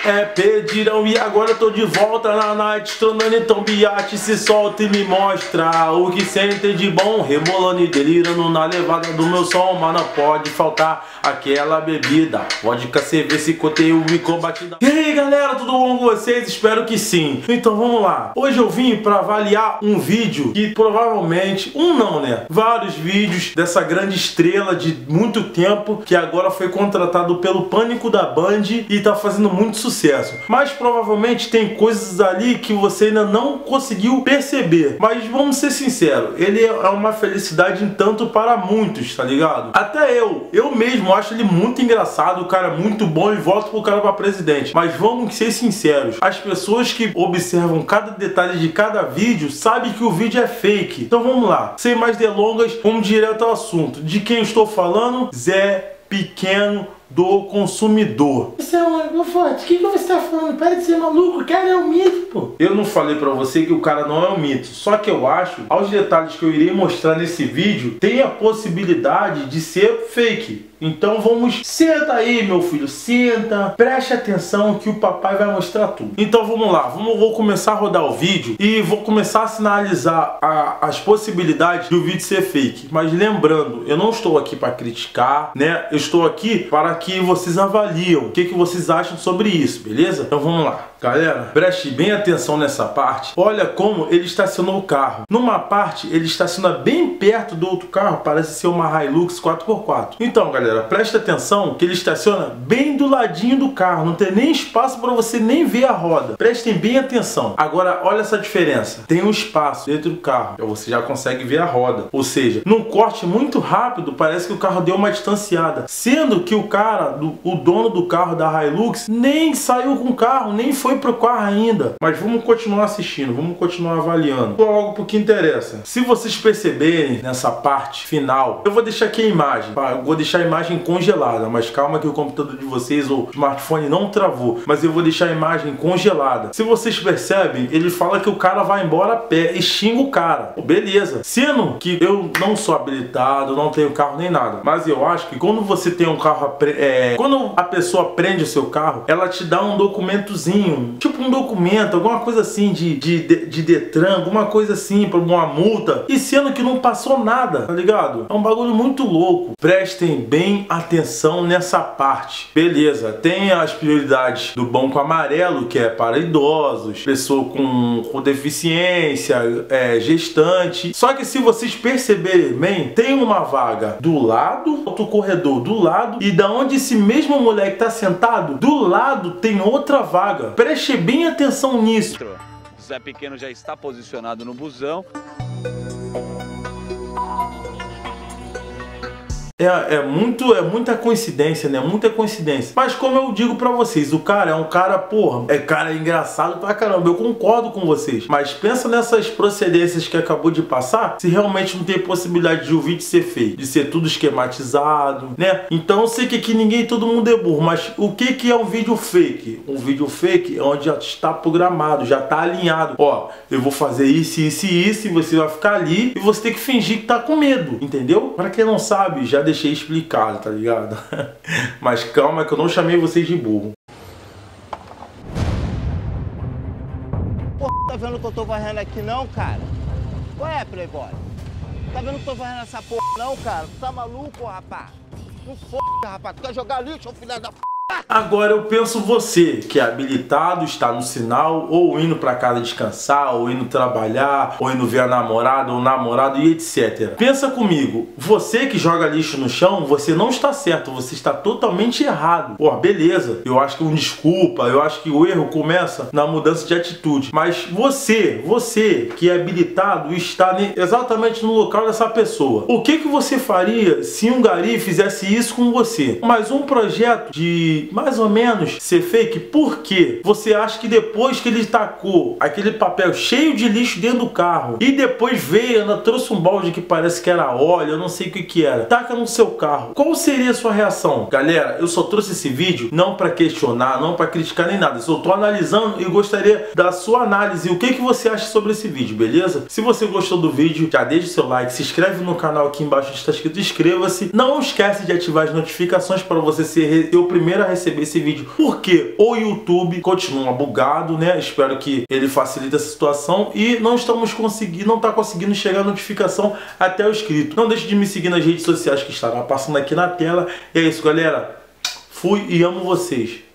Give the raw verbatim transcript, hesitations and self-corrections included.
É, pedirão e agora eu tô de volta na night, estronando então biate, se solta e me mostra o que sente de bom, rebolando e delirando na levada do meu som, mas não pode faltar aquela bebida, vodka, cerveja, cicoteio e combatida. E aí galera, tudo bom com vocês? Espero que sim. Então vamos lá, hoje eu vim pra avaliar um vídeo que provavelmente, um não né, vários vídeos dessa grande estrela de muito tempo, que agora foi contratado pelo Pânico da Band e tá fazendo muito sucesso. Sucesso. Mas provavelmente tem coisas ali que você ainda não conseguiu perceber. Mas vamos ser sinceros, ele é uma felicidade em tanto para muitos, tá ligado? Até eu, eu mesmo acho ele muito engraçado, o cara é muito bom e voto pro cara pra presidente. Mas vamos ser sinceros, as pessoas que observam cada detalhe de cada vídeo sabem que o vídeo é fake. Então vamos lá, sem mais delongas, vamos direto ao assunto. De quem eu estou falando? Zé Pequeno do Consumidor. Você é um forte, o que, que você tá falando? Para de ser maluco, o cara é um mito, pô. Eu não falei pra você que o cara não é um mito, só que eu acho, aos detalhes que eu irei mostrar nesse vídeo, tem a possibilidade de ser fake. Então vamos, senta aí meu filho, senta, preste atenção que o papai vai mostrar tudo. Então vamos lá, vamos, vou começar a rodar o vídeo e vou começar a sinalizar a, as possibilidades do vídeo ser fake. Mas lembrando, eu não estou aqui para criticar, né? Eu estou aqui para que vocês avaliem o que, que vocês acham sobre isso, beleza? Então vamos lá. Galera, preste bem atenção nessa parte. Olha como ele estacionou o carro. Numa parte, ele estaciona bem perto do outro carro, parece ser uma Hilux quatro por quatro. Então, galera, preste atenção que ele estaciona bem do ladinho do carro. Não tem nem espaço para você nem ver a roda. Prestem bem atenção. Agora, olha essa diferença. Tem um espaço dentro do carro, então você já consegue ver a roda. Ou seja, num corte muito rápido, parece que o carro deu uma distanciada. Sendo que o cara, do, o dono do carro da Hilux, nem saiu com o carro, nem foi pro carro ainda. Mas vamos continuar assistindo, vamos continuar avaliando. Vou logo pro que interessa. Se vocês perceberem nessa parte final, eu vou deixar aqui a imagem. Tá? Eu vou deixar a imagem congelada, mas calma que o computador de vocês ou o smartphone não travou. Mas eu vou deixar a imagem congelada. Se vocês percebem, ele fala que o cara vai embora a pé e xinga o cara. Beleza. Sendo que eu não sou habilitado, não tenho carro nem nada. Mas eu acho que quando você tem um carro... É, quando a pessoa prende o seu carro, ela te dá um documentozinho. Tipo um documento, alguma coisa assim de, de, de, de Detran, alguma coisa assim, pra uma multa. E sendo que não passou nada, tá ligado? É um bagulho muito louco. Prestem bem atenção nessa parte. Beleza, tem as prioridades do Banco Amarelo, que é para idosos, pessoa com, com deficiência, é, gestante. Só que se vocês perceberem bem, tem uma vaga do lado do corredor, do lado, e da onde esse mesmo moleque tá sentado, do lado tem outra vaga. Preste bem atenção nisso. Zé Pequeno já está posicionado no busão. É, é, muito, é muita coincidência, né? Muita coincidência. Mas como eu digo pra vocês, o cara é um cara, porra, é cara engraçado pra caramba. Eu concordo com vocês. Mas pensa nessas procedências que acabou de passar, se realmente não tem possibilidade de o vídeo ser feito, de ser tudo esquematizado, né? Então eu sei que aqui ninguém, todo mundo é burro. Mas o que que é um vídeo fake? Um vídeo fake é onde já está programado, já tá alinhado. Ó, eu vou fazer isso, isso e isso, e você vai ficar ali e você tem que fingir que tá com medo, entendeu? Pra quem não sabe, já deixei explicado, tá ligado? Mas calma que eu não chamei vocês de burro. Porra, tá vendo que eu tô varrendo aqui não, cara? Qual é, playboy? Tá vendo que eu tô varrendo essa porra não, cara? Tu tá maluco, rapaz? Não foda, rapaz. Tu quer jogar lixo, ô filho da p... Agora eu penso você, que é habilitado, está no sinal, ou indo pra casa descansar, ou indo trabalhar, ou indo ver a namorada ou namorado e etcétera. Pensa comigo, você que joga lixo no chão, você não está certo, você está totalmente errado. Pô, beleza, eu acho que um desculpa, eu acho que o erro começa na mudança de atitude. Mas você, você que é habilitado, está exatamente no local dessa pessoa. O que que você faria se um gari fizesse isso com você? Mas um projeto de mais ou menos ser fake, por quê? Você acha que depois que ele tacou aquele papel cheio de lixo dentro do carro e depois veio, ainda trouxe um balde que parece que era óleo, eu não sei o que que era, taca no seu carro, qual seria a sua reação? Galera, eu só trouxe esse vídeo não para questionar, não para criticar nem nada, eu só tô analisando e gostaria da sua análise, o que que você acha sobre esse vídeo, beleza? Se você gostou do vídeo, já deixa o seu like, se inscreve no canal aqui embaixo, está escrito inscreva-se, não esquece de ativar as notificações para você ser o primeiro primeiro a receber esse vídeo, porque o YouTube continua bugado, né? Espero que ele facilite essa situação e não estamos conseguindo, não está conseguindo chegar a notificação até o inscrito. Não deixe de me seguir nas redes sociais que estarão passando aqui na tela. E é isso, galera. Fui e amo vocês.